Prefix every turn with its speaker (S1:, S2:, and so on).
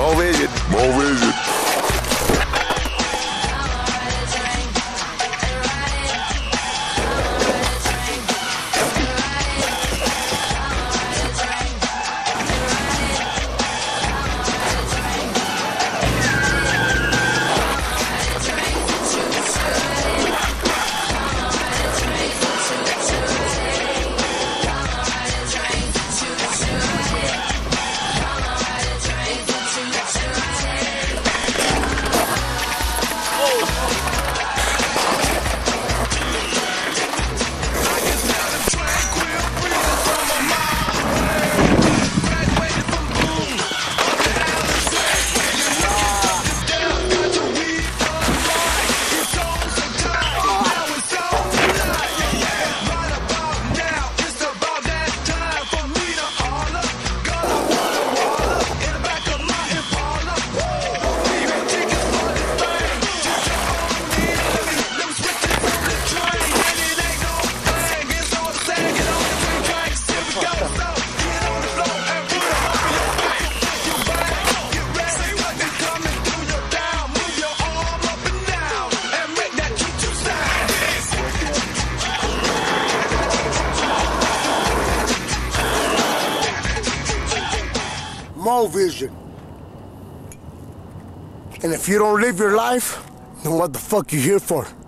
S1: More vision. More vision.
S2: More vision. And if you don't live your life, then what the fuck you here for?